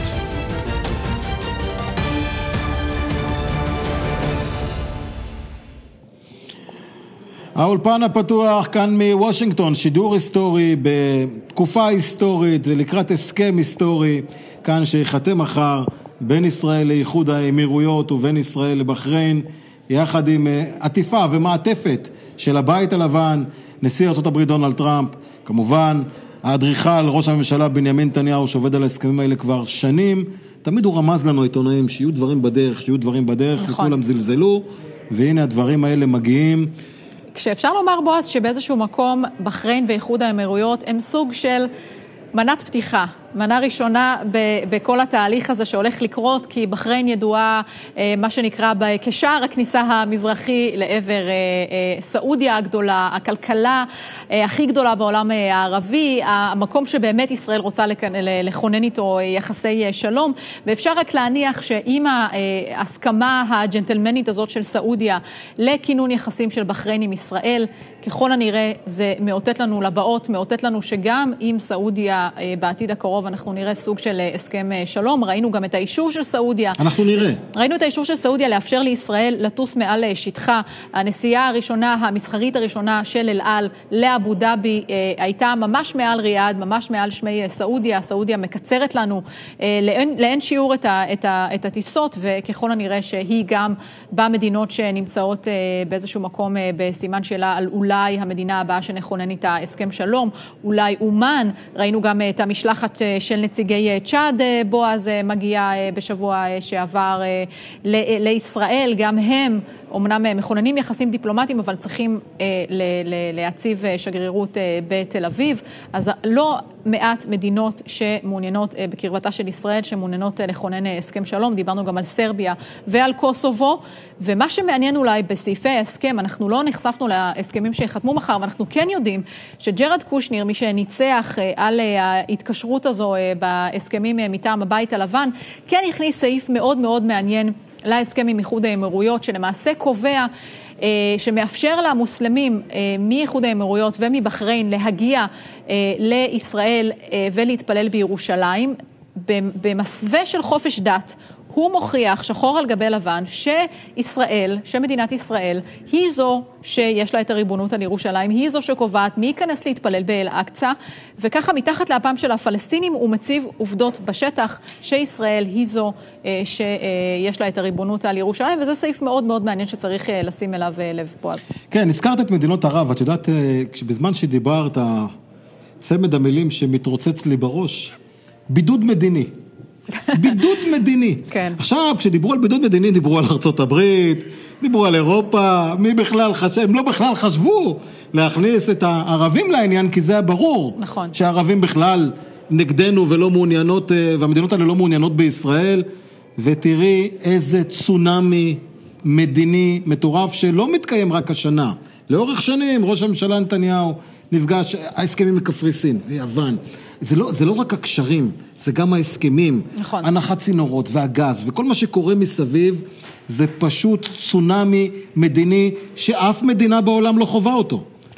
האולפן הפתוח כאן מוושינגטון, שידור היסטורי בתקופה היסטורית ולקראת הסכם היסטורי כאן שיחתם מחר בין ישראל לאיחוד האמירויות ובין ישראל לבחריין, יחד עם עטיפה ומעטפת של הבית הלבן, נשיא ארצות הברית דונלד טראמפ, כמובן האדריכל ראש הממשלה בנימין נתניהו שעובד על ההסכמים האלה כבר שנים, תמיד הוא רמז לנו עיתונאים שיהיו דברים בדרך, נכון. וכולם זלזלו, והנה הדברים האלה מגיעים. כשאפשר לומר בועז שבאיזשהו מקום בחריין ואיחוד האמירויות הם סוג של מנת פתיחה, מנה ראשונה בכל התהליך הזה שהולך לקרות, כי בחריין ידועה מה שנקרא כשער הכניסה המזרחי לעבר סעודיה הגדולה, הכלכלה הכי גדולה בעולם הערבי, המקום שבאמת ישראל רוצה לכונן איתו יחסי שלום, ואפשר רק להניח שעם ההסכמה הג'נטלמנית הזאת של סעודיה לכינון יחסים של בחריין עם ישראל, ככל הנראה זה מאותת לנו לבאות, מאותת לנו שגם עם סעודיה בעתיד הקרוב אנחנו נראה סוג של הסכם שלום. ראינו גם את האישור של סעודיה. ראינו את האישור של סעודיה לאפשר לישראל לטוס מעל שטחה. הנסיעה הראשונה, המסחרית הראשונה של אל על לאבו דאבי הייתה ממש מעל ריאד, ממש מעל שמי סעודיה. סעודיה מקצרת לנו לאין שיעור את הטיסות, וככל הנראה שהיא גם במדינות שנמצאות באיזשהו מקום בסימן שאלה על אולי המדינה הבאה שנכונן איתה הסכם שלום, אולי אומן. ראינו גם את המשלחת של נציגי צ'אד, בועז מגיע בשבוע שעבר לישראל, גם הם אומנם מכוננים יחסים דיפלומטיים, אבל צריכים להציב שגרירות בתל אביב, אז לא מעט מדינות שמעוניינות בקרבתה של ישראל, שמעוניינות לכונן הסכם שלום, דיברנו גם על סרביה ועל קוסובו, ומה שמעניין אולי בסעיפי ההסכם, אנחנו לא נחשפנו להסכמים שיחתמו מחר, ואנחנו כן יודעים שג'רד קושניר, מי שניצח על ההתקשרות הזו בהסכמים מטעם הבית הלבן, כן הכניס סעיף מאוד מאוד מעניין להסכם עם איחוד האמירויות, שלמעשה קובע שמאפשר למוסלמים מאיחוד האמירויות ומבחריין להגיע לישראל ולהתפלל בירושלים במסווה של חופש דת. הוא מוכיח שחור על גבי לבן שישראל, שמדינת ישראל, היא זו שיש לה את הריבונות על ירושלים, היא זו שקובעת מי ייכנס להתפלל באל-אקצה, וככה מתחת לאפם של הפלסטינים הוא מציב עובדות בשטח שישראל היא זו שיש לה את הריבונות על ירושלים, וזה סעיף מאוד מאוד מעניין שצריך לשים אליו לב, בועז. כן, הזכרת את מדינות ערב, את יודעת, בזמן שדיברת, צמד המילים שמתרוצץ לי בראש, בידוד מדיני. בידוד מדיני. כן. עכשיו, כשדיברו על בידוד מדיני, דיברו על ארצות הברית, דיברו על אירופה, מי בכלל חשב, הם לא בכלל חשבו להכניס את הערבים לעניין, כי זה היה ברור. נכון. שהערבים בכלל נגדנו ולא מעוניינות, והמדינות האלה לא מעוניינות בישראל, ותראי איזה צונמי מדיני מטורף שלא מתקיים רק השנה. לאורך שנים, ראש הממשלה נתניהו נפגש, ההסכמים מקפריסין, יוון. זה לא רק הקשרים, זה גם ההסכמים, נכון. הנחת צינורות והגז, וכל מה שקורה מסביב, זה פשוט צונמי מדיני שאף מדינה בעולם לא חובה אותו.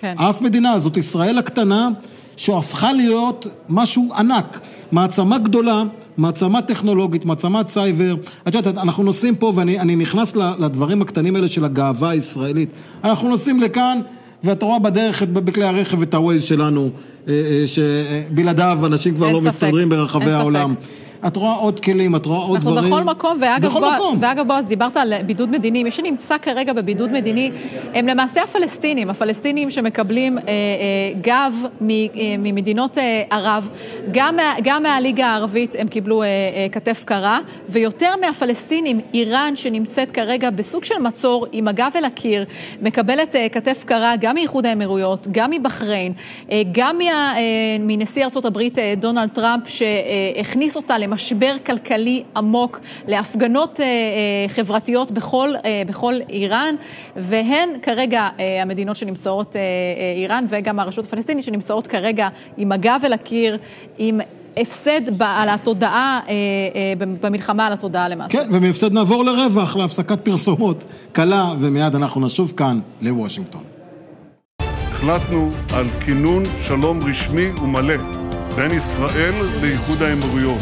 כן. אף מדינה, זאת ישראל הקטנה, שהפכה להיות משהו ענק, מעצמה גדולה, מעצמה טכנולוגית, מעצמת סייבר. את יודעת, אנחנו נוסעים פה, ואני נכנס לדברים הקטנים האלה של הגאווה הישראלית. אנחנו נוסעים לכאן, ואתה רואה בדרך בכלי הרכב את הווייז שלנו, שבלעדיו אנשים כבר לא מסתדרים ברחבי העולם. את רואה עוד כלים, את רואה עוד דברים. אנחנו בכל מקום, ואגב בועז, דיברת על בידוד מדיני, מי שנמצא כרגע בבידוד מדיני, הם למעשה הפלסטינים שמקבלים גב ממדינות ערב, גם מהליגה הערבית הם קיבלו כתף קרה, ויותר מהפלסטינים, איראן שנמצאת כרגע בסוג של מצור, עם הגב אל הקיר, מקבלת כתף קרה גם מאיחוד האמירויות, גם מבחריין, גם מנשיא ארצות הברית דונלד טראמפ, שהכניס אותה משבר כלכלי עמוק, להפגנות חברתיות בכל איראן, והן כרגע המדינות שנמצאות איראן, וגם הרשות הפלסטינית שנמצאות כרגע עם הגב אל הקיר, עם הפסד על התודעה, במלחמה על התודעה למעשה. כן, ומהפסד נעבור לרווח, להפסקת פרסומות קלה, ומיד אנחנו נשוב כאן לוושינגטון. החלטנו על כינון שלום רשמי ומלא בין ישראל לאיחוד האמירויות.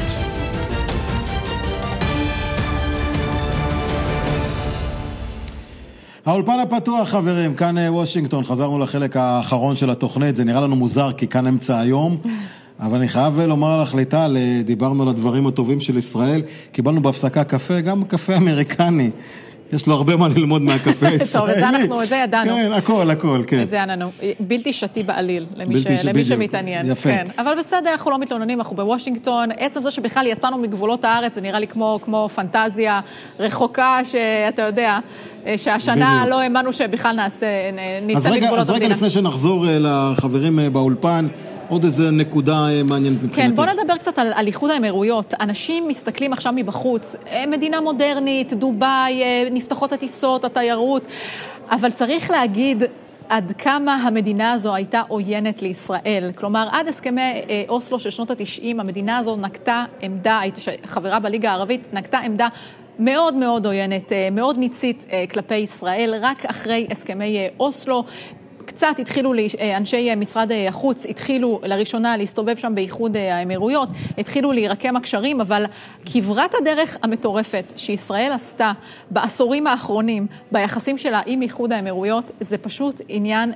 האולפן הפתוח, חברים, כאן וושינגטון, חזרנו לחלק האחרון של התוכנית, זה נראה לנו מוזר כי כאן אמצע היום, אבל אני חייב לומר לך ליטל, דיברנו על הדברים הטובים של ישראל, קיבלנו בהפסקה קפה, גם קפה אמריקני, יש לו הרבה מה ללמוד מהקפה הישראלי. טוב, את זה ידענו. כן, הכל, כן. את זה ידענו. בלתי שתי בעליל, למי שמתעניין. יפה. כן. אבל בסדר, אנחנו לא מתלוננים, אנחנו בוושינגטון. עצם זה שבכלל יצאנו מגבולות הארץ, זה נראה לי כמו פנטזיה רחוקה, שאתה יודע, שהשנה לא האמנו שבכלל נצא מגבולות המדינה. אז רגע לפני שנחזור לחברים באולפן, עוד איזה נקודה מעניינת מבחינתך. כן, בוא נדבר קצת על איחוד האמירויות. אנשים מסתכלים עכשיו מבחוץ, מדינה מודרנית, דובאי, נפתחות הטיסות, התיירות, אבל צריך להגיד עד כמה המדינה הזו הייתה עוינת לישראל. כלומר, עד הסכמי אוסלו של שנות ה-90, המדינה הזו נקטה עמדה, חברה בליגה הערבית, נקטה עמדה מאוד מאוד עוינת, מאוד ניצית כלפי ישראל. רק אחרי הסכמי אוסלו, קצת התחילו, אנשי משרד החוץ התחילו לראשונה להסתובב שם באיחוד האמירויות, התחילו להירקם הקשרים, אבל כברת הדרך המטורפת שישראל עשתה בעשורים האחרונים ביחסים שלה עם איחוד האמירויות, זה פשוט עניין,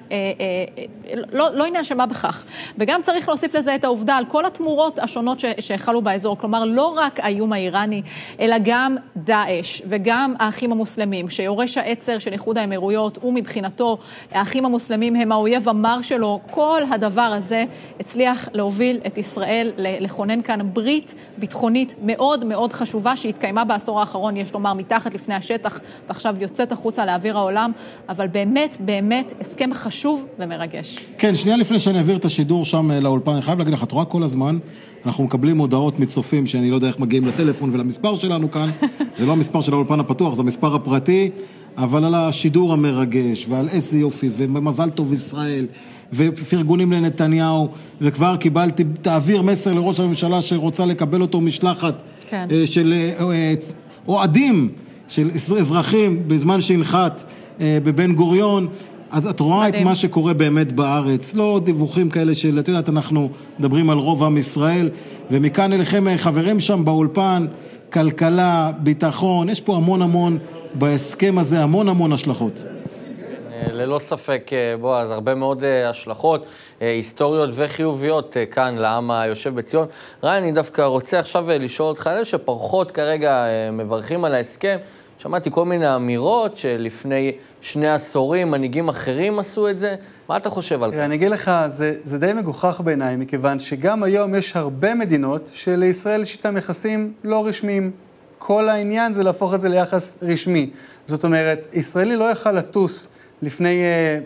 לא עניין שמה בכך. וגם צריך להוסיף לזה את העובדה על כל התמורות השונות שהחלו באזור, כלומר לא רק האיום האיראני, אלא גם דאעש וגם האחים המוסלמים, שיורש העצר של איחוד האמירויות ומבחינתו האחים המוסלמים הם האויב המר שלו, כל הדבר הזה הצליח להוביל את ישראל לכונן כאן ברית ביטחונית מאוד מאוד חשובה שהתקיימה בעשור האחרון, יש לומר מתחת לפני השטח ועכשיו יוצאת החוצה לאוויר העולם, אבל באמת באמת הסכם חשוב ומרגש. כן, שנייה לפני שאני אעביר את השידור שם לאולפן, אני חייב להגיד לך, את רואה כל הזמן, אנחנו מקבלים הודעות מצופים שאני לא יודע איך מגיעים לטלפון ולמספר שלנו כאן, זה לא המספר של האולפן הפתוח, זה המספר הפרטי, אבל על השידור המרגש, ועל איזה יופי, ומזל טוב ישראל, ופרגונים לנתניהו, וכבר קיבלתי, תעביר מסר לראש הממשלה שרוצה לקבל אותו משלחת, כן. של אוהדים, של אזרחים, בזמן שהנחת בבן גוריון, אז את רואה מדהים. את מה שקורה באמת בארץ, לא דיווחים כאלה של, את יודעת, אנחנו מדברים על רוב עם ישראל, ומכאן אליכם חברים שם באולפן, כלכלה, ביטחון, יש פה המון בהסכם הזה, המון השלכות. ללא ספק, בועז, הרבה מאוד השלכות, היסטוריות וחיוביות כאן לעם היושב בציון. ראי, אני דווקא רוצה עכשיו לשאול אותך, אלה שפרחות כרגע מברכים על ההסכם, שמעתי כל מיני אמירות שלפני 2 עשורים מנהיגים אחרים עשו את זה. מה אתה חושב על כך? אני אגיד לך, זה די מגוחך בעיניי, מכיוון שגם היום יש הרבה מדינות שלישראל יש איתם יחסים לא רשמיים. כל העניין זה להפוך את זה ליחס רשמי. זאת אומרת, ישראלי לא יכל לטוס לפני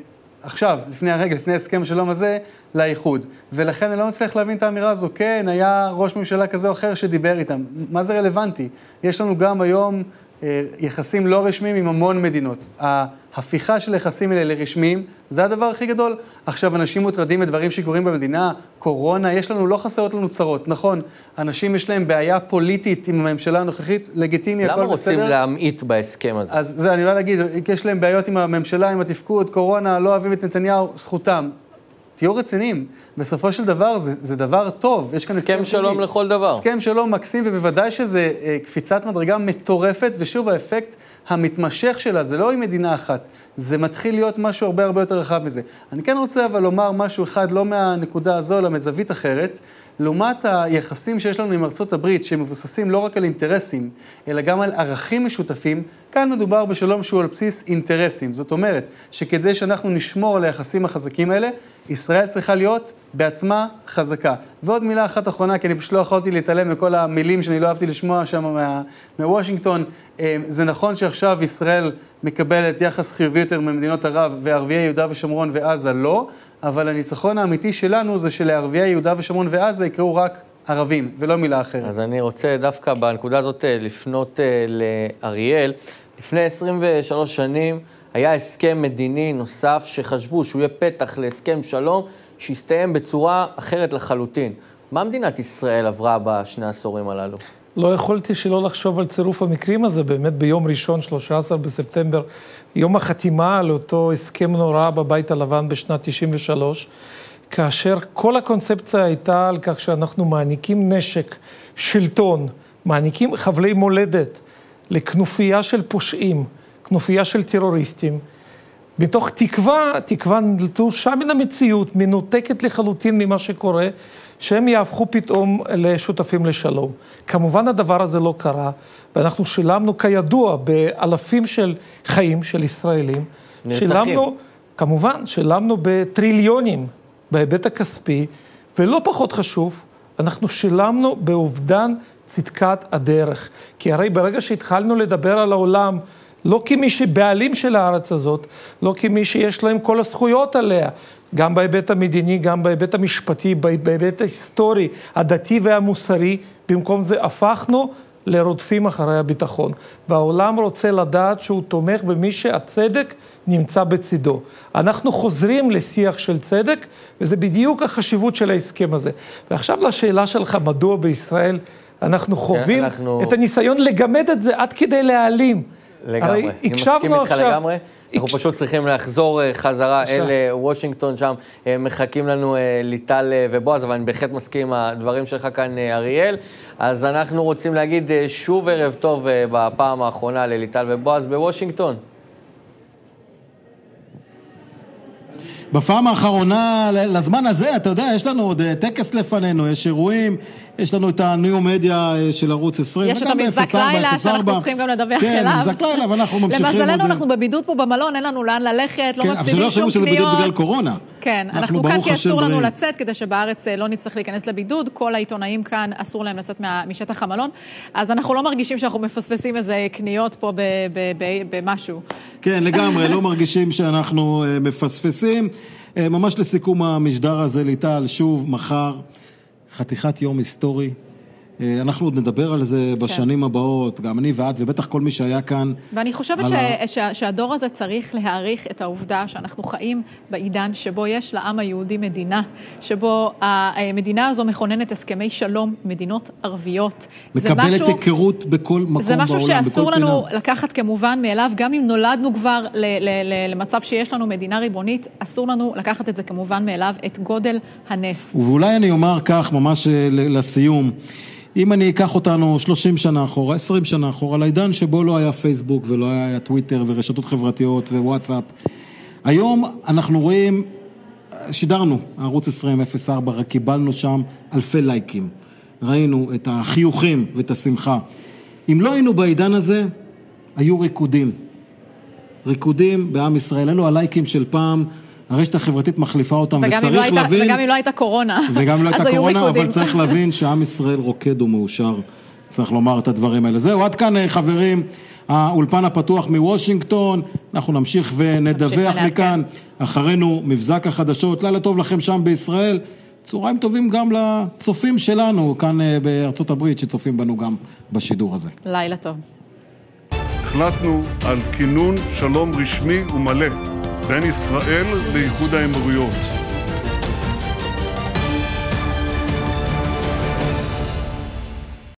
הסכם השלום הזה, לאיחוד. ולכן אני לא מצליח להבין את האמירה הזו. כן, היה ראש ממשלה כזה או אחר שדיבר איתם. מה זה רלוונטי? יש לנו גם היום יחסים לא רשמיים עם המון מדינות. ההפיכה של יחסים האלה לרשמיים, זה הדבר הכי גדול. עכשיו, אנשים מוטרדים מדברים שקורים במדינה, קורונה, לא חסרות לנו צרות. נכון, אנשים יש להם בעיה פוליטית עם הממשלה הנוכחית, לגיטימי, הכל בסדר. למה רוצים להמעיט בהסכם הזה? אז זה, אני לא להגיד, יש להם בעיות עם הממשלה, עם התפקוד, קורונה, לא אוהבים את נתניהו, זכותם. תהיו רציניים. בסופו של דבר, זה דבר טוב. יש כאן הסכם שלום לכל דבר. הסכם שלום מקסים, ובוודאי שזה קפיצת מדרגה מטורפת, ושוב, האפקט המתמשך שלה, זה לא עם מדינה אחת. זה מתחיל להיות משהו הרבה הרבה יותר רחב מזה. אני כן רוצה אבל לומר משהו אחד, לא מהנקודה הזו, אלא מזווית אחרת. לעומת היחסים שיש לנו עם ארצות הברית, שמבוססים לא רק על אינטרסים, אלא גם על ערכים משותפים, כאן מדובר בשלום שהוא על בסיס אינטרסים. זאת אומרת, שכדי שאנחנו נשמור על היחסים החזקים האלה, ישראל צריכה להיות בעצמה חזקה. ועוד מילה אחת אחרונה, כי אני פשוט לא יכולתי להתעלם מכל המילים שאני לא אהבתי לשמוע שם מוושינגטון. זה נכון שעכשיו ישראל מקבלת יחס חיובי יותר ממדינות ערב, וערביי יהודה ושומרון ועזה לא, אבל הניצחון האמיתי שלנו זה שלערביי יהודה ושומרון ועזה יקראו רק ערבים, ולא מילה אחרת. אז אני רוצה דווקא בנקודה הזאת לפנות לאריאל. לפני 23 שנים היה הסכם מדיני נוסף שחשבו שהוא יהיה פתח להסכם שלום שהסתיים בצורה אחרת לחלוטין. מה מדינת ישראל עברה בשני העשורים הללו? לא יכולתי שלא לחשוב על צירוף המקרים הזה, באמת ביום ראשון, 13 בספטמבר, יום החתימה על אותו הסכם נורא בבית הלבן בשנת 93, כאשר כל הקונספציה הייתה על כך שאנחנו מעניקים נשק, שלטון, מעניקים חבלי מולדת לכנופיה של פושעים, כנופיה של טרוריסטים, מתוך תקווה נטושה מן המציאות, מנותקת לחלוטין ממה שקורה, שהם יהפכו פתאום לשותפים לשלום. כמובן הדבר הזה לא קרה, ואנחנו שילמנו כידוע באלפים של חיים של ישראלים. נרצחים. כמובן, שילמנו בטריליונים בהיבט הכספי, ולא פחות חשוב, אנחנו שילמנו באובדן צדקת הדרך. כי הרי ברגע שהתחלנו לדבר על העולם, לא כמי שבעלים של הארץ הזאת, לא כמי שיש להם כל הזכויות עליה, גם בהיבט המדיני, גם בהיבט המשפטי, בהיבט ההיסטורי, הדתי והמוסרי, במקום זה הפכנו לרודפים אחרי הביטחון. והעולם רוצה לדעת שהוא תומך במי שהצדק נמצא בצידו. אנחנו חוזרים לשיח של צדק, וזה בדיוק החשיבות של ההסכם הזה. ועכשיו לשאלה שלך, מדוע בישראל אנחנו חווים את הניסיון לגמד את זה עד כדי להעלים. לגמרי. אני מסכים איתך לגמרי. אנחנו פשוט צריכים לחזור חזרה אל וושינגטון, שם מחכים לנו ליטל ובועז, אבל אני בהחלט מסכים עם הדברים שלך כאן, אריאל. אז אנחנו רוצים להגיד שוב ערב טוב בפעם האחרונה לליטל ובועז בוושינגטון. בפעם האחרונה, לזמן הזה, אתה יודע, יש לנו עוד טקס לפנינו, יש אירועים, יש לנו את הניו מדיה של ערוץ 20. יש את המבזק לילה שאנחנו צריכים גם לדווח אליו. כן, מבזק לילה, ואנחנו ממשיכים. למזלנו, אנחנו בבידוד פה במלון, אין לנו לאן ללכת, לא מפסידים שום קניות. שזה בידוד בגלל קורונה. כן, אנחנו כאן כי אסור לנו לצאת, כדי שבארץ לא נצטרך להיכנס לבידוד, כל העיתונאים כאן אסור להם לצאת משטח המלון, אז אנחנו לא מרגישים שאנחנו מפספסים איזה קניות פה במשהו. כן, לגמרי, לא מרגישים שאנחנו מפספסים. ממש לסיכום המשדר הזה, ליטל, שוב, מחר, חתיכת יום היסטורי. אנחנו עוד נדבר על זה בשנים הבאות, גם אני ואת, ובטח כל מי שהיה כאן. ואני חושבת שהדור הזה צריך להעריך את העובדה שאנחנו חיים בעידן שבו יש לעם היהודי מדינה, שבו המדינה הזו מכוננת הסכמי שלום, מדינות ערביות. מקבלת היכרות בכל מקום בעולם, זה משהו שאסור לנו לקחת כמובן מאליו, גם אם נולדנו כבר למצב שיש לנו מדינה ריבונית, אסור לנו לקחת את זה כמובן מאליו, את גודל הנס. ואולי אני אומר כך, ממש לסיום, אם אני אקח אותנו 30 שנה אחורה, 20 שנה אחורה, לעידן שבו לא היה פייסבוק ולא היה טוויטר ורשתות חברתיות ווואטסאפ, היום אנחנו רואים, שידרנו, ערוץ 2004, רק קיבלנו שם אלפי לייקים. ראינו את החיוכים ואת השמחה. אם לא היינו בעידן הזה, היו ריקודים בעם ישראל. אלו הלייקים של פעם, הרשת החברתית מחליפה אותם, וצריך להבין... וגם אם לא הייתה קורונה. וגם אם לא הייתה קורונה, אבל צריך להבין שעם ישראל רוקד ומאושר. צריך לומר את הדברים האלה. זהו, עד כאן חברים, האולפן הפתוח מוושינגטון, אנחנו נמשיך ונדווח מכאן. אחרינו מבזק החדשות, לילה טוב לכם שם בישראל. צהריים טובים גם לצופים שלנו כאן בארצות הברית, שצופים בנו גם בשידור הזה. לילה טוב. החלטנו על כינון שלום רשמי ומלא בין ישראל לאיחוד האמירויות.